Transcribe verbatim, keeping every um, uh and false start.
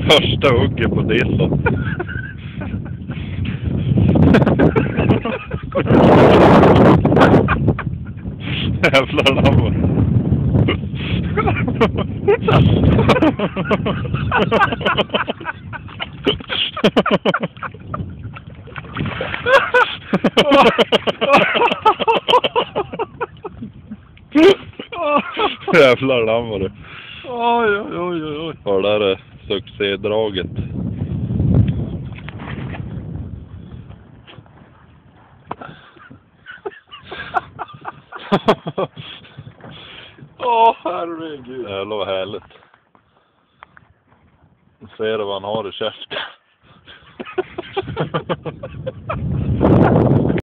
Första hugget på dillen. Jävlar namn. Jävlar namn det. Oj, oj, oj, oj. Ja, där är succédraget. Åh, herregud. Jävlar vad härligt. Ser du vad han har i käften?